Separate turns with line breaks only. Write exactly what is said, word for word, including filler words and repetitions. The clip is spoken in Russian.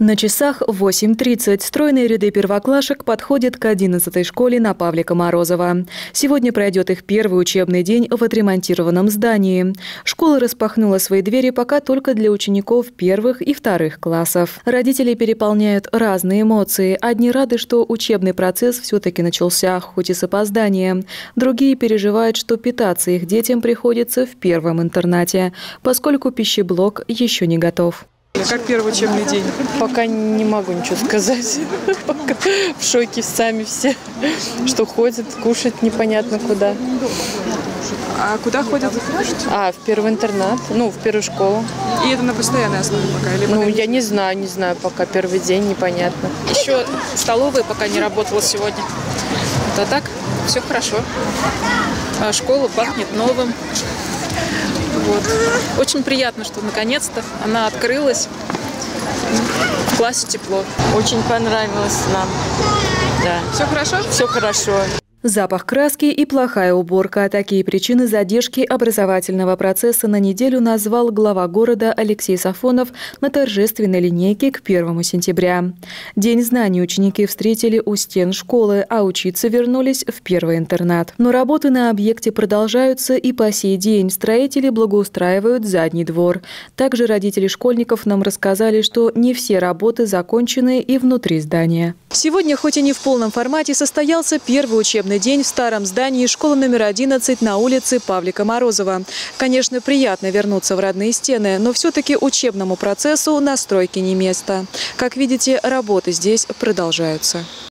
На часах восемь тридцать стройные ряды первоклашек подходят к одиннадцатой школе на Павлика Морозова. Сегодня пройдет их первый учебный день в отремонтированном здании. Школа распахнула свои двери пока только для учеников первых и вторых классов. Родители переполняют разные эмоции. Одни рады, что учебный процесс все-таки начался, хоть и с опозданием. Другие переживают, что питаться их детям приходится в первом интернате, поскольку пищеблок еще не готов.
Как первый учебный день?
Пока не могу ничего сказать. Пока в шоке сами все, что ходят, кушать непонятно куда.
А куда ходят?
А, в первый интернат, ну, в первую школу.
И это на постоянной основе пока? Или
Ну,
пока...
я не знаю, не знаю, пока первый день непонятно.
Еще столовая пока не работала сегодня. А так, все хорошо. А школа пахнет новым. Вот. Очень приятно, что наконец-то она открылась. В классе тепло.
Очень понравилось нам. Да.
Все хорошо?
Все хорошо.
Запах краски и плохая уборка – такие причины задержки образовательного процесса на неделю назвал глава города Алексей Сафонов на торжественной линейке к первому сентября. День знаний ученики встретили у стен школы, а учиться вернулись в первый интернат. Но работы на объекте продолжаются и по сей день. Строители благоустраивают задний двор. Также родители школьников нам рассказали, что не все работы закончены и внутри здания. Сегодня, хоть и не в полном формате, состоялся первый учебный день в старом здании школы номер одиннадцать на улице Павлика Морозова. Конечно, приятно вернуться в родные стены, но все-таки учебному процессу на стройке не место. Как видите, работы здесь продолжаются.